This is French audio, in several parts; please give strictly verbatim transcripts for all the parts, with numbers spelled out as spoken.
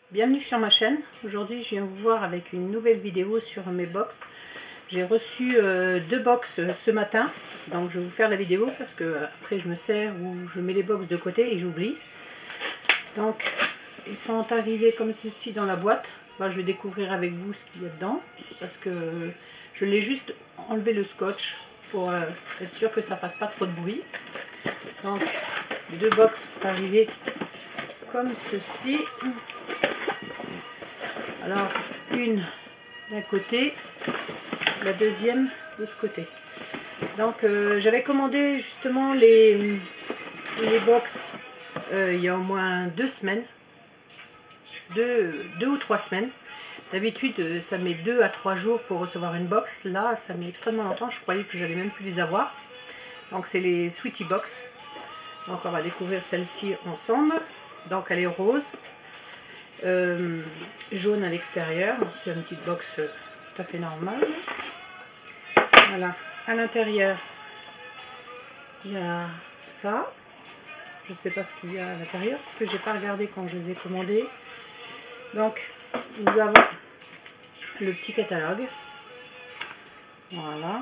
Bienvenue sur ma chaîne. Aujourd'hui je viens vous voir avec une nouvelle vidéo sur mes box. J'ai reçu euh, deux box ce matin, donc je vais vous faire la vidéo parce que après je me sers ou je mets les box de côté et j'oublie. Donc ils sont arrivés comme ceci dans la boîte. Là, je vais découvrir avec vous ce qu'il y a dedans parce que je l'ai juste enlevé le scotch pour euh, être sûr que ça fasse pas trop de bruit. Donc deux box sont arrivées comme ceci. Alors une d'un côté, la deuxième de ce côté. Donc euh, j'avais commandé justement les, les box euh, il y a au moins deux semaines, deux, deux ou trois semaines. D'habitude ça met deux à trois jours pour recevoir une box. Là ça met extrêmement longtemps, je croyais que j'allais même plus les avoir. Donc c'est les Sweetie Box. Donc on va découvrir celle-ci ensemble. Donc elle est rose. Euh, jaune à l'extérieur, c'est une petite box euh, tout à fait normale. Voilà, à l'intérieur il y a ça, je ne sais pas ce qu'il y a à l'intérieur parce que j'ai pas regardé quand je les ai commandés. Donc nous avons le petit catalogue, voilà,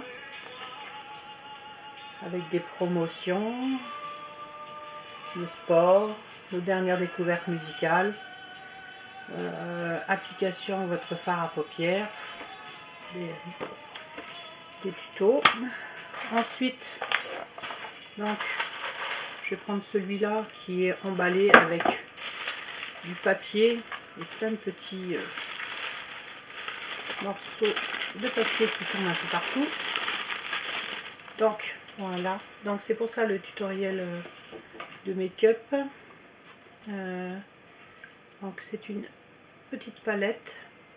avec des promotions, le sport, nos dernières découvertes musicales. Euh, application votre fard à paupières, des, des tutos. Ensuite, donc, je vais prendre celui-là qui est emballé avec du papier et plein de petits euh, morceaux de papier qui tournent un peu partout. Donc voilà, donc c'est pour ça le tutoriel euh, de make-up. Euh, donc c'est une petite palette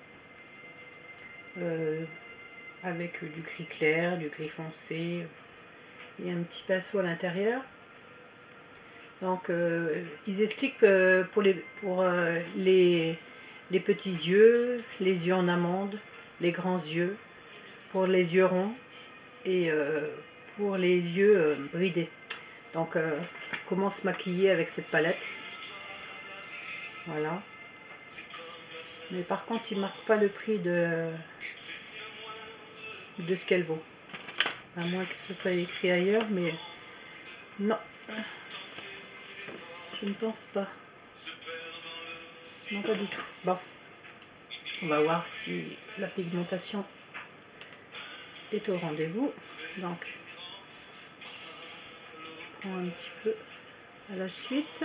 euh, avec du gris clair, du gris foncé et un petit pinceau à l'intérieur. Donc euh, ils expliquent euh, pour, les, pour euh, les, les petits yeux, les yeux en amande, les grands yeux, pour les yeux ronds et euh, pour les yeux euh, bridés. Donc euh, comment se maquiller avec cette palette. Voilà. Mais par contre, ils ne marquent pas le prix de, de ce qu'elle vaut. À moins que ce soit écrit ailleurs, mais non. Je ne pense pas. Non, pas du tout. Bon. On va voir si la pigmentation est au rendez-vous. Donc, je prends un petit peu à la suite.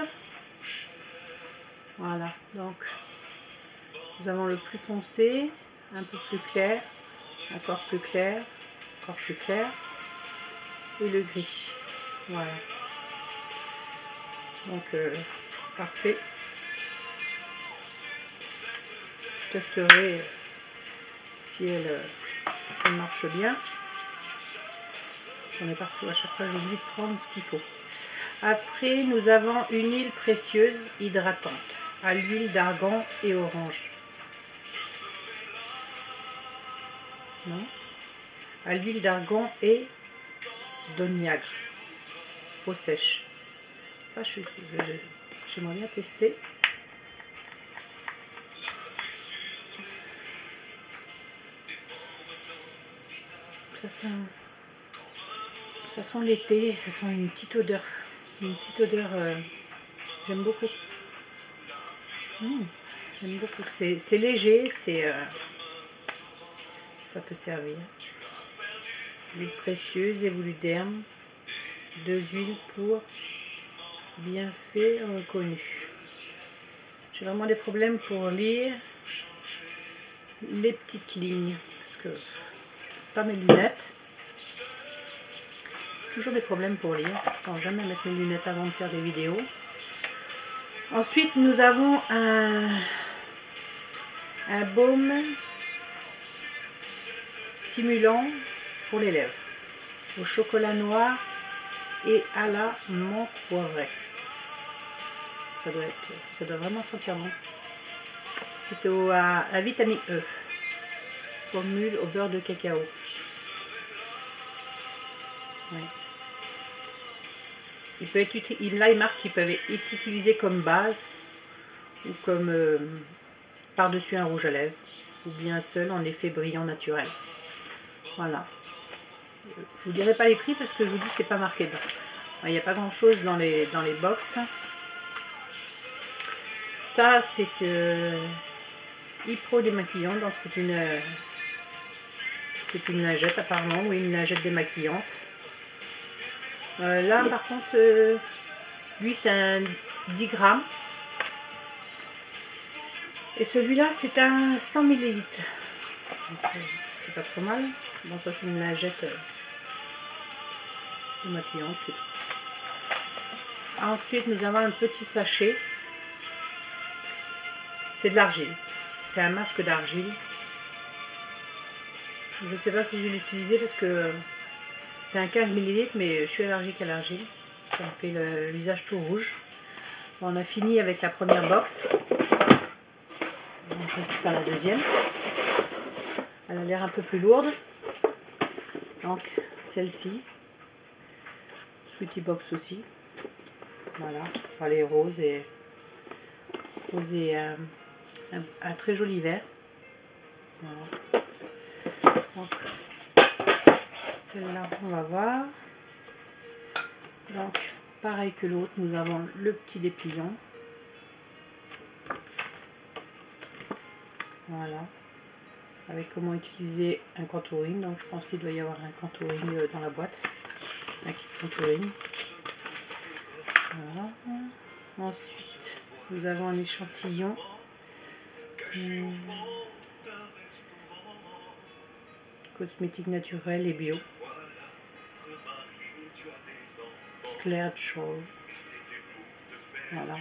Voilà. Donc, nous avons le plus foncé, un peu plus clair, encore plus clair, encore plus clair, et le gris. Voilà. Donc, euh, parfait. Je testerai si elle, elle marche bien. J'en ai partout, à chaque fois j'oublie de prendre ce qu'il faut. Après, nous avons une huile précieuse hydratante à l'huile d'argan et orange. Non, à l'huile d'argan et d'oniagre. Peau sèche. Ça, je j'aimerais bien tester. Ça sent, ça sent l'été, ça sent une petite odeur. Une petite odeur, euh, j'aime beaucoup. Mmh, j'aime beaucoup. C'est léger, c'est, euh, ça peut servir. Huile précieuse, évoluderme, deux huiles pour bienfaits reconnus. J'ai vraiment des problèmes pour lire les petites lignes parce que pas mes lunettes. Toujours des problèmes pour lire. Je ne pense jamais mettre mes lunettes avant de faire des vidéos. Ensuite, nous avons un, un baume stimulant pour les lèvres au chocolat noir et à la menthe poivrée. Ça doit être, ça doit vraiment sentir bon. C'est à la vitamine E. Formule au beurre de cacao. Ouais. Il peut être, là, il marque qu'ils peuvent être utilisés comme base ou comme euh, par-dessus un rouge à lèvres, ou bien seul en effet brillant naturel. Voilà. Je vous dirai pas les prix parce que je vous dis c'est pas marqué dedans. Il n'y a pas grand chose dans les, dans les box. Ça c'est euh, e-pro démaquillant, donc c'est une euh, c'est une lingette apparemment, oui, une lingette démaquillante. Euh, là par contre, euh, lui c'est un dix grammes. Et celui-là c'est un cent millilitres. C'est pas trop mal. Bon, ça c'est une lingette euh, démaquillante. Ensuite nous avons un petit sachet. C'est de l'argile. C'est un masque d'argile. Je ne sais pas si je vais l'utiliser parce que c'est un quinze millilitres, mais je suis allergique à l'argile. Ça me fait le, le visage tout rouge. Bon, on a fini avec la première box. Bon, je récupère la deuxième. Elle a l'air un peu plus lourde. Donc celle-ci. Sweetie Box aussi. Voilà. Enfin, les roses et, roses et euh, un, un très joli vert. Voilà. Donc celle-là, on va voir. Donc pareil que l'autre, nous avons le petit dépliant. Voilà. Avec comment utiliser un contouring. Donc je pense qu'il doit y avoir un contouring dans la boîte. Un kit contouring. Voilà. Ensuite, nous avons un échantillon. Hum, cosmétique naturel et bio. Claire Joy. Voilà.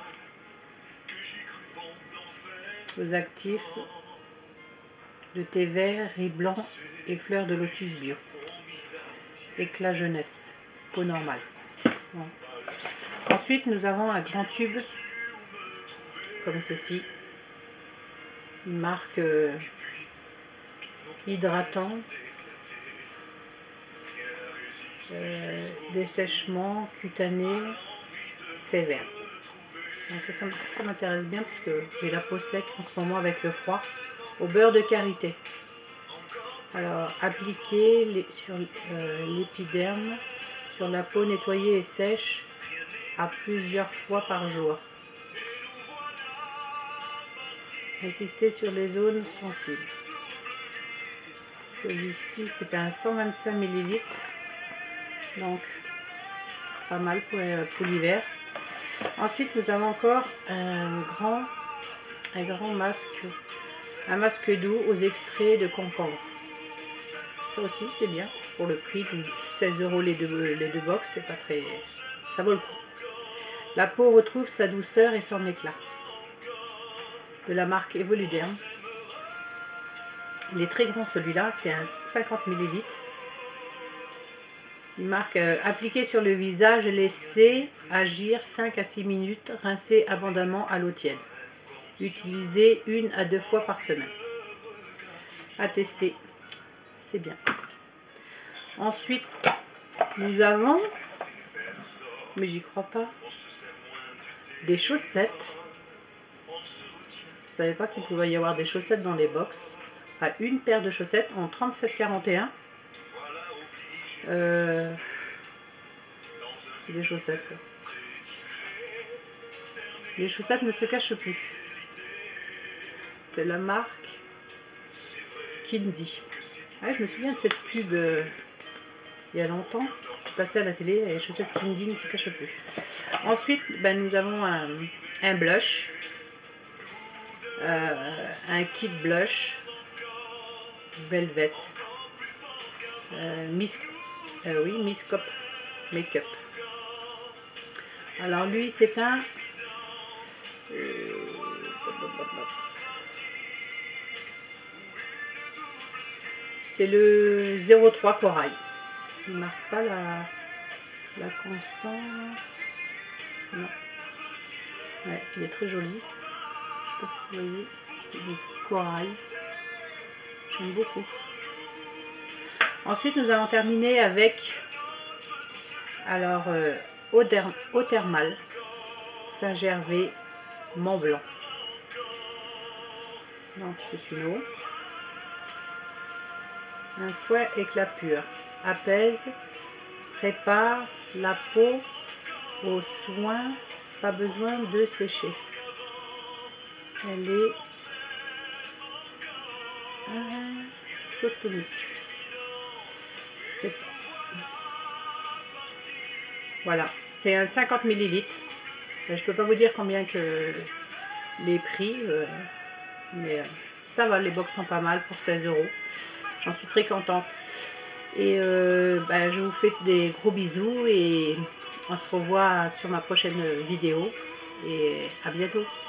Aux actifs de thé vert, riz blanc et fleurs de lotus bio. Éclat jeunesse. Peau normale. Voilà. Ensuite, nous avons un grand tube comme ceci. Une marque euh, hydratant. Euh, dessèchement cutané sévère. Donc ça, ça, ça m'intéresse bien parce que j'ai la peau sec en ce moment avec le froid. Au beurre de karité. Alors, appliquer les, sur euh, l'épiderme, sur la peau nettoyée et sèche à plusieurs fois par jour. Insister sur les zones sensibles. Celui-ci, c'est un cent vingt-cinq millilitres. Donc, pas mal pour, pour l'hiver. Ensuite, nous avons encore un grand, un grand masque, un masque doux aux extraits de concombre. Ça aussi, c'est bien pour le prix de seize euros les deux, les deux box. C'est pas très, ça vaut le coup. La peau retrouve sa douceur et son éclat. De la marque Evoluderm. Il est très grand celui-là, c'est un cinquante millilitres. Il marque euh, appliquer sur le visage, laisser agir cinq à six minutes, rincer abondamment à l'eau tiède. Utiliser une à deux fois par semaine. À tester, c'est bien. Ensuite, nous avons, mais j'y crois pas, des chaussettes. Je savais pas qu'il pouvait y avoir des chaussettes dans les box. Enfin, une paire de chaussettes en trente-sept quarante et un. Euh, c'est des chaussettes. Quoi. Les chaussettes ne se cachent plus. De la marque Kindy. Ouais, je me souviens de cette pub euh, il y a longtemps. Je passais à la télé, les chaussettes Kindy ne se cachent plus. Ensuite, ben, nous avons un, un blush. Euh, un kit blush. Velvet. Euh, Miss, euh, oui, Miss Cop Makeup. Alors lui, c'est un... Euh, c'est le zéro trois Corail. Il ne marque pas la, la constance. Non. Ouais, il est très joli. Je ne sais pas si vous voyez. Il est corail. J'aime beaucoup. Ensuite, nous allons terminer avec alors euh, eau, eau thermale Saint-Gervais Mont Blanc. Donc c'est une eau. Un soin éclat pur. Apaise, prépare la peau au soin. Pas besoin de sécher. Elle est ah, isotonique. Voilà, c'est un cinquante millilitres. Je ne peux pas vous dire combien que les prix, euh, mais euh, ça va, les box sont pas mal pour seize euros. J'en suis très contente. Et euh, bah, je vous fais des gros bisous et on se revoit sur ma prochaine vidéo. Et à bientôt.